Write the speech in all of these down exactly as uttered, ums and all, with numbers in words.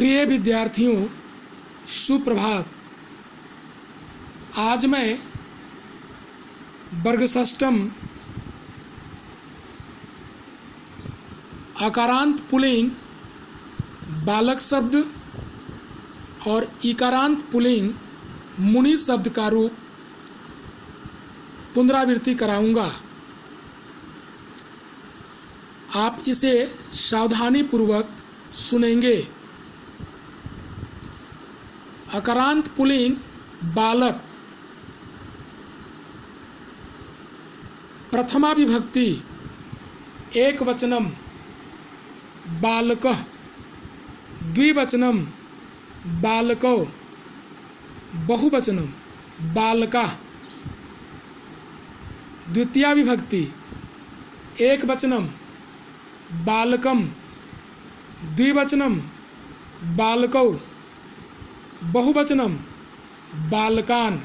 प्रिय विद्यार्थियों, सुप्रभात। आज मैं वर्ग षष्ठम अकारांत पुल्लिंग बालक शब्द और इकारांत पुल्लिंग मुनि शब्द का रूप पुनरावृत्ति कराऊंगा। आप इसे सावधानी पूर्वक सुनेंगे। अकारांत पुल्लिंग बालक, प्रथमा विभक्ति एक वचनम बालकः, द्विवचनम बालकौ, बहुवचनम बालकाः। द्वितीया विभक्ति एक वचनम बालकम, द्विवचनम बालकौ, बहुवचनम बालकान।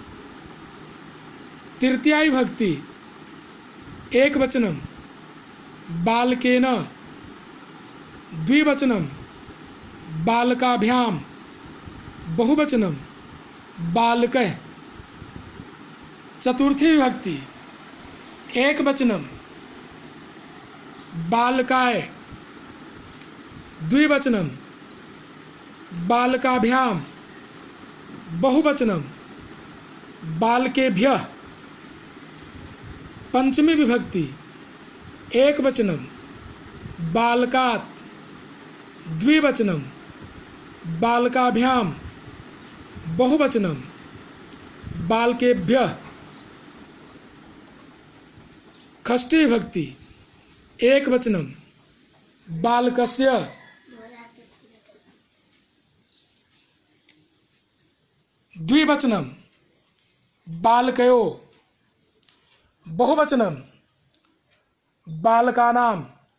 तृतीया विभक्ति एक वचनम बालकेन, द्विवचनम बालकाभ्याम, बहुवचनम बालकः। चतुर्थी विभक्ति एक वचनम बालकाय, द्विवचनम बालकाभ्याम, बहुवचनम बालकेभ्यः। पंचमी विभक्ति एक वचनम बालकात्, द्विवचनम बालकाभ्याम, बहुवचनम बालकेभ्यः। षष्ठी विभक्ति एक वचनम बालकस्य, द्विवचनम बालकयो, बहुवचनम बालकानां।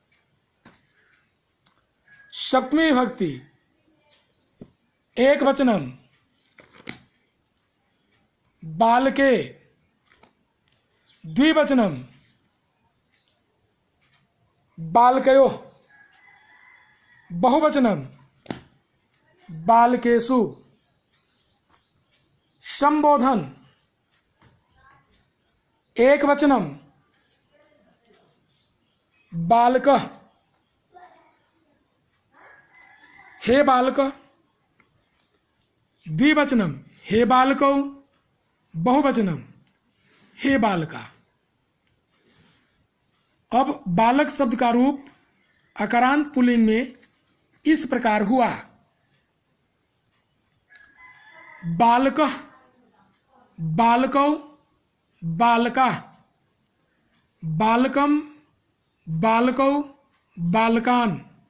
सप्तमी विभक्ति एक वचनम बालके, द्विवचनम बालकयो, बहुवचनम बालकेषु। संबोधन एक वचनम बालकः, हे बालक, द्विवचनम हे बालकौ, बहुवचनम हे बालका। अब बालक शब्द का रूप अकारांत पुल्लिंग में इस प्रकार हुआ। बालकः, बालकौ, बालका, बालकम, बालकौ, बालकान,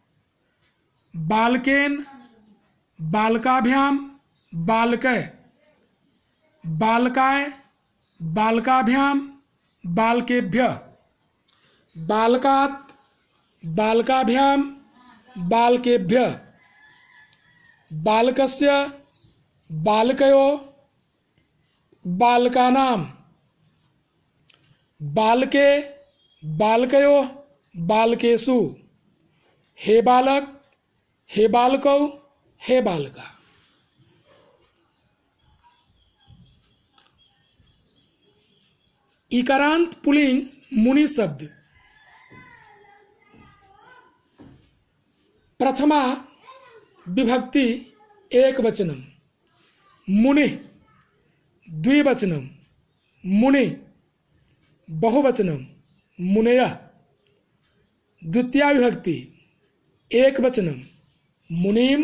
बालकेन, बालकाभ्याम, बालकै, बालकाय, बालकाभ्याम, बालकेभ्यः, बालकात्, बालकाभ्याम, बालकेभ्यः, बालकस्य, बालकयो, बालकानां, बालके, बालकयो, बालकेषु। हे बालक, हे बालकौ, हे बालका। इकारांत पुल्लिंग मुनि शब्द। प्रथमा विभक्ति एक वचनम मुनि, द्विवचनम मुनि, बहुवचनम मुनयः। द्वितीया विभक्ति एक वचनम मुनिम,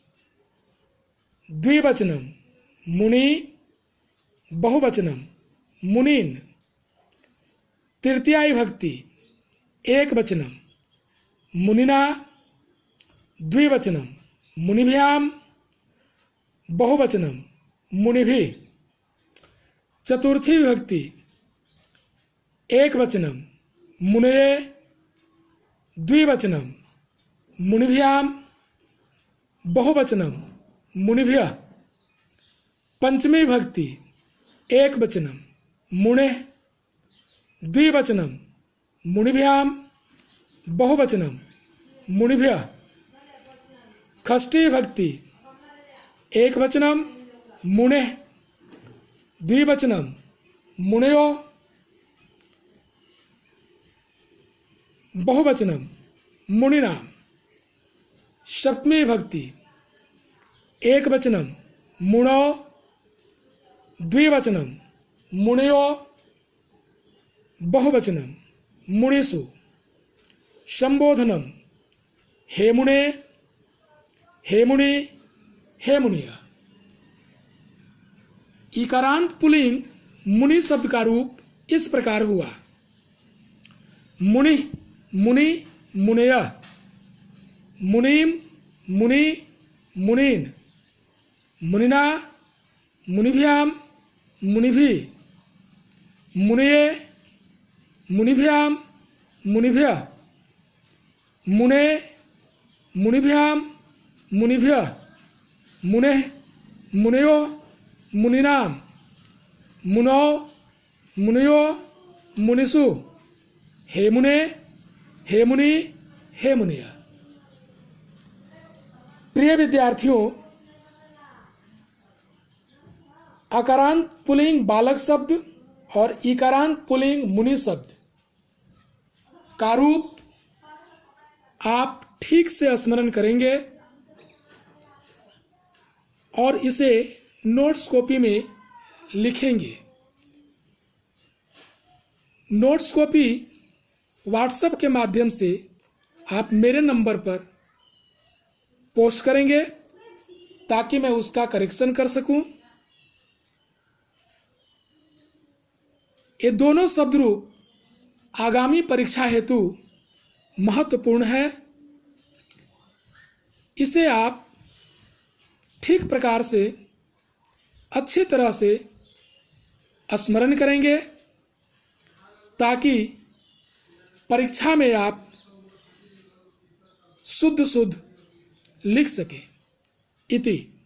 द्विवचनम मुनि, बहुवचनम मुनीन। तृतीया विभक्ति एक वचनम मुनिना, द्विवचनम मुनिभ्याम, बहुवचनम मुनिभिः। चतुर्थी विभक्ति एक वचनम मुनये, द्विवचनम मुनिभ्याम, बहुवचनम मुनिभ्यः। पंचमी विभक्ति एक वचनम मुने, द्विवचनम मुनिभ्याम, बहुवचनम मुनिभ्यः। षष्ठी भक्ति एक वचनम मुने द्विवचनम मुनयो बहुवचनम मुनिना। सप्तमी भक्ति एक वचनम मुनो द्विवचनम मुनयो बहुवचनम मुनिषु। संबोधनम हे मुने हे मुनि हे मुनिया। इकारांत पुल्लिंग मुनि शब्द का रूप इस प्रकार हुआ। मुनि मुनि मुनय मुनिम मुनि मुनीन मुनिना मुनिभ्याम मुनिभि मुनये मुनिभ्याम मुनिभ्य मुने मुनिभ्याम मुनिभ्य मुने मुनयो मुनिनाम मुनो मुनयो मुनिषु। हे मुने हे मुनि हे मुनिया। प्रिय विद्यार्थियों, अकारांत पुल्लिंग बालक शब्द और इकारांत पुल्लिंग मुनि शब्द का रूप आप ठीक से स्मरण करेंगे और इसे नोट्स कॉपी में लिखेंगे। नोट्स कॉपी व्हाट्सएप के माध्यम से आप मेरे नंबर पर पोस्ट करेंगे ताकि मैं उसका करेक्शन कर सकूं। ये दोनों शब्द रूप आगामी परीक्षा हेतु महत्वपूर्ण है। इसे आप ठीक प्रकार से अच्छी तरह से स्मरण करेंगे ताकि परीक्षा में आप शुद्ध शुद्ध लिख सकें। इति